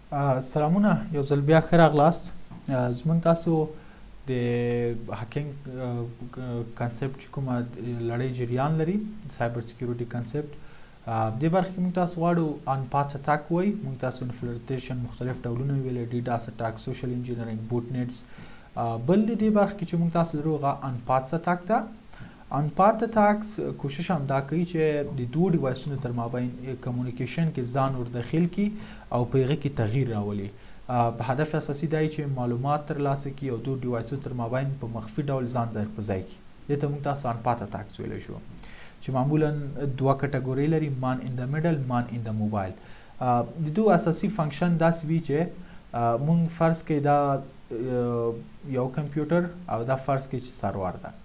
سلامونه یو ځل بیا ښه راغلاست. زموږ تاسو د هکینګ کانسپټ چې کومه لړۍ جریان لري سایبر سکیورټي کانسپټ دې برخه کې موږ تاسو غواړو ان پاث اټاک وایي. موږ تاسو انفلټریشن مختلف ډولونه ویلي ډیډاس اټاک سوشل انجینرینګ بوټ نیټس بل دې برخه کې چې موږ تاسو لرو هغه ان پاث اټاک ته. ان پاث اټاکس کوشش هم دا کوي چې د دوه ډیوایسونو تر مابین کمیونیکیشن کې ځان ور داخل کی او په هغه کې تغییر راولي. په هدف اساسي دی چې معلومات ترلاسه کړي او دوه ډیوایسونو تر مابین په مخفي ډول ځان ځای په ځای کړي. دې ته موږ تاسو ان پاث اټاکس ویلی شو چې معمولا دوه کټګورۍ لري، مان ان د میډل، مان ان د موبایل. د دوه اساسي فنکشن داسې وي چې موږ فرض کړئ دا یو کمپیوټر او دا فرض کړئ چې سرور ده.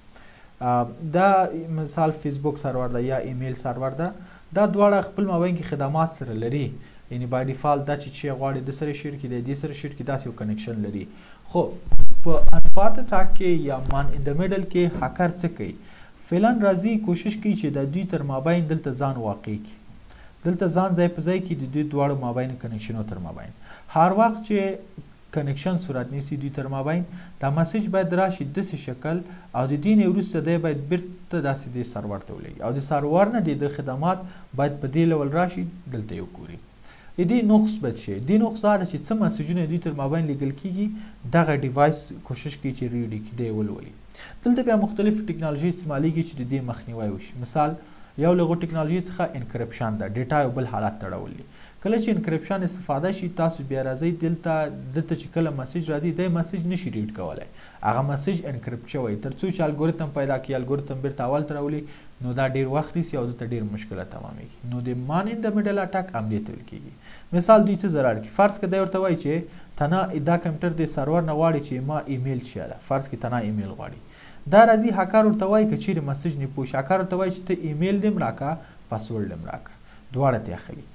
دا مثال فیسبوک سرور ده یا ایمیل سرور ده. دا دواړه خپل مابین کې خدمات سره لري، یعنی بای ډیفالت دا چې غواړي د سره شیر کړي د سره شیر کړي داسې یو کنیکشن لري. خو په ان پاث اټاک کې یا مان ان د میډل کې هکر څه کوي؟ فعلا راځي کوشش کوي چې د دوی تر مابین دلته ځان واقع کړي، دلته ځان ځای په ځای کړي د دوی دواړو مابین کنیکشنو تر مابین. هر وخت چې کنیکشن صورت نیسي دوی تر مابین دا مسیج باید راشي داسې شکل او د دې نه وروسته دی باید بیرته داسې د سرور ته ولګي او د سرور نه د خدمات باید په دې لول راشي دلته یو ګوري. د دې نقص بد شي، د نقص دا ده چې څه مسیجونه دوی تر مابین لیږل کیږي دغه ډیوایس کوشش کوي چې ریډ کړي دی ولولي. دلته بیا مختلف ټکنالوژي استعمالیږي چې د دې مخنیوی وشي. مثال یو له هغو ټکنالوژي څخه انکریپشن ده، ډیټا یو بل حالت ته راولي. کله چې انکریپشن استفاده شي تاسو بیا راځئ دلته چې کله مسیج راځي دی مسیج نشي ریډ کولی، هغه مسیج انکریپټ شوی تر څو چې الګوریتم پیدا کړي، الګوریتم بیرته اول ته راولي، نو دا ډیر وخت نیسي او دلته ډیر مشکله تمامیږي. نو د مان ان د میډل اټاک هم دې ته ویل کیږي. مثال دوی څه ضرر کوي؟ فرض که دی ورته وایي چې تنه دا کمپیوټر د سرور نه غواړي چې ما ایمیل چی ده، فرض کې تنه ایمیل غواړي. دا راځي هکر ورته وایي که چیرې مسیج نه پوه شي، هکر ورته وایي چې ته ایمیل دې م راکړه پاسورډ دې م راکړه، دواړه ته اخلي.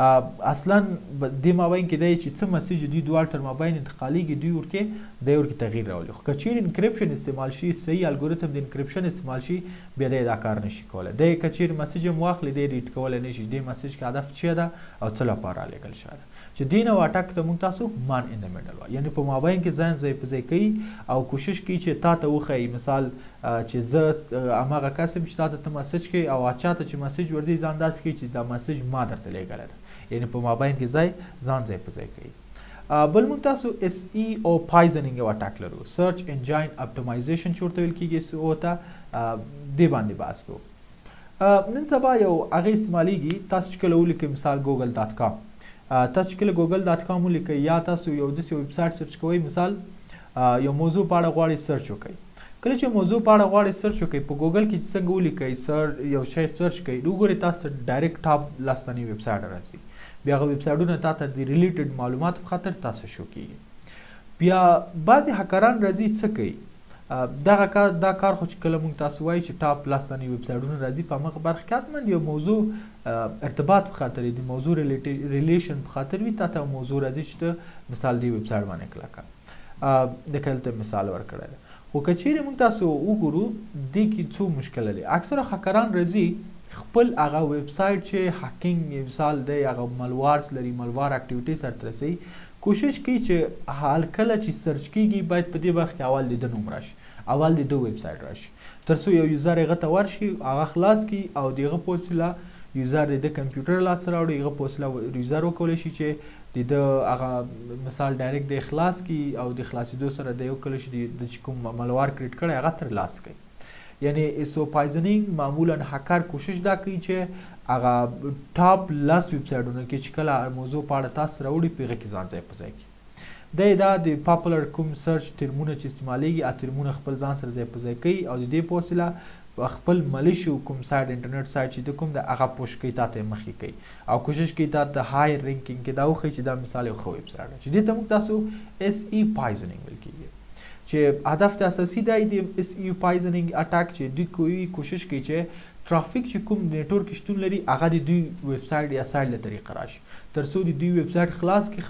اصلا د مابین کې دی چې څه مسیج دوی دواړه تر مابین انتقالیږي دوی ورکې تغییر راولي. خو که چیرې انکریپشن استعمال شي، صحیح الګوریتم د انکریپشن استعمال شي، بیا دی دا کار نشي کولی. دی که چیرې مسیج هم واخلي دی ریډ کولی نشي. دې مسیج کې هدف چی ده او څه لپاره رالیږل شوی ده چې دې نوع اټک ته موږ تاسو مان ان د میډل وایو، یعنې په مابین کې ځان ځای په ځای کوي او کوشش کوي چې تا ته وښایي مثال چې زه هماغه کس یم چې تا ته مسیج کوي او چا ته چې مسیج ورځي ځان داسې کوي چې دا مسیج ما درته لیږلی ده، یعنې په مابین کې ځان ځای په ځای کوي. بل موږ تاسو اس ای او پایزنینګ یو اټاک لرو، سرچ انجاین اپټیمایزیشن چې ورته ویل کېږي اس او ته، دې باندې بحث کوو. نن سبا یو هغه استعمالیږي، تاسو چې کله ولیکئ مثال ګوګل ډاټ کام، تاسو چې کله ګوګل ډاټ کام ولیکئ یا تاسو یو داسې ویب سایټ سرچ کوئ، مثال یو موضوع په اړه غواړئ سرچ وکئ. کله چې موضوع په اړه غواړئ سرچ وکئ په ګوګل کې چې څنګه ولیکئ یو شی سرچ کوئ، وګورئ تاسو ډایرکټ ټاپ لس تنې ویب سایټ راځي. بیا هغه ویب سایټونه تا ته د ریلیټډ معلوماتو په خاطر تاسو شو کېږي. بیا بعضې هکران راځي څه کوي؟ دا کار خو چې کله موږ تاسو وایي چې ټاپ لس تنې ویب سایټونه راځي په همغه برخه کې حتما یو موضوع ارتباط په خاطر د موضوع ریلیشن په خاطر وي، تا ته موضوع راځي چې ته مثال دې ویب سایټ باندې کلک کړه. د کله ته مثال ورکړی ده. خو که چیرې موږ تاسو وګورو دې کې څو مشکله لري. اکثره هکران راځي خپل هغه ویب سایټ چې هکینګ مثال دی هغه ملوارس لري، ملوار اکټیویټي سرته رسوي، کوشش کوي چې حال کله چې سرچ کیږي باید په دې برخه کې اول د ده نوم راشي، اول د ده ویب سایټ راشي، تر څو یو یوزر هغه ته ورشي هغه خلاص کړي او د هغه په وسیله یوزر د ده کمپیوټر لاسته راوړي، هغه په وسیله یوزر وکولی شي چې د ده هغه مثال ډایرکټ د خلاص کړي او د خلاصېدو سره د یو کله چې د چې کوم ملوار کریټ کړی هغه ترلاسه کوي. یعنی اس او پایزنینګ معمولا هکر کوشش دا کوي چې هغه ټاپ لس ویب سایټونه کې چې کله موضوع په اړه تاسو راوړي په هغه کې ځان ځای په ځای کړي. دا د پاپولر کوم سرچ ټرمونه چې استعمالیږي هغه ټرمونه خپل ځان سره ځای په ځای کوي او د دې په وسیله خپل ملیشو کوم سایټ انټرنیټ سایټ چې د کوم د هغه پوش کوي تا ته مخکې کوي او کوشش کوي تا ته های رینکینګ کې دا وښیي چې دا مثال یو ښه ویب سایټ دی چې دې ته موږ تاسو اس ای پایزنینګ ویل کېږي. چې هدف ته اساسي دی د اس ای پایزنینګ اټاک چې دوی کوي کوشش کوي چې ټرافیک چې کوم نیټورک شتون لري هغه د دوی ویب سایټ یا سایټ له طریقه راشي، تر څو د دوی ویب سایټ خلاص کړي،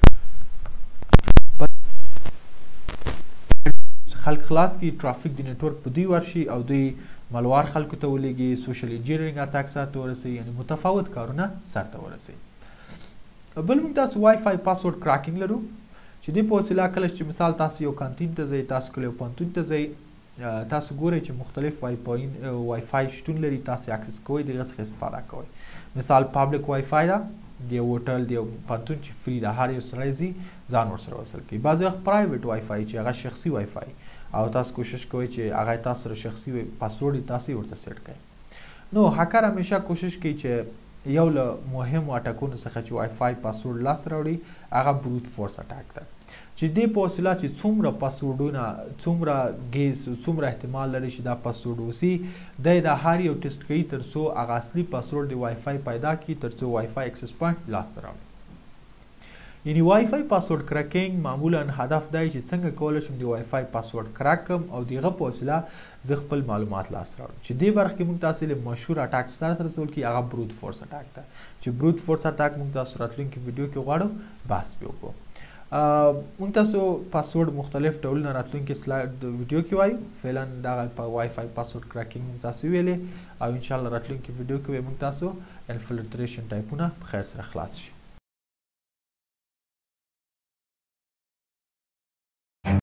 خلک خلاص کړي، ټرافیک د نیټورک په دوی ورشي او دوی ملوار خلکو ته ولېږي، سوشل انجینرینګ اټاک سرته ورسوي، یعنې متفاوت کارونه سرته ورسوي. بل موږ تاسو وای فای پاسورډ کراکینګ لرو چې دې په وسیله کله چې مثال تاسو یو کانتین ته ځئ، تاسو کله یو پوهنتون ته ځئ، تاسو ګورئ چې مختلف وای فای شتون لري، تاسو اکسس کوئ، د هغه څخه استفاده کوئ. مثال پابلیک وای فای ده، د یو هوټل د یو پوهنتون چې فری ده، هر یو سړی ځي ځان ورسره وصل کوي. بعضې وخت پرایویټ وای فای چې هغه شخصي وای فای او تاسو کوشش کوئ چې هغه تاسو سره شخصي پاسورډ تاسو ورته سیټ کړئ. نو هکر همیشه کوشش کوي چې یو له مهمو اټکونو څخه چې وای فای پاسورډ لاسته راوړي هغه بروت فورس اټاک ده، چې دې په وسیله چې څومره پاسورډونه، څومره ګیس، څومره احتمال لري چې دا پاسورډ وسی، دی دا هر یو ټیسټ کوي تر څو هغه اصلي پاسورډ د وای فای پیدا کړي، تر څو وای فای اکسس پوینټ لاسته راوړي. یعنی وای فای پاسورډ کراکینګ معمولا هدف دی چې څنګه کولی شم د وای فای پاسورډ کراک کړم او د هغه په وسیله زه خپل معلومات لاسته راوړم. چې دې برخه کې موږ تاسو له مشهور اټاک سره رسول کی هغه بروت فورس اټاک ده، چې بروت فورس اټاک موږ تاسو راتلونکي ویډیو کې غواړو بحث وکړو. موږ تاسو پاسورډ مختلف ډولونه راتلونکي سلاید ویډیو کې وایو. فعلا دغه وای فای پاسورډ کراکینګ موږ تاسو ویلې او ان شاء الله راتلونکي ویډیو کې موږ تاسو انفلټریشن ټایپونه په خیر سره خلاص شي.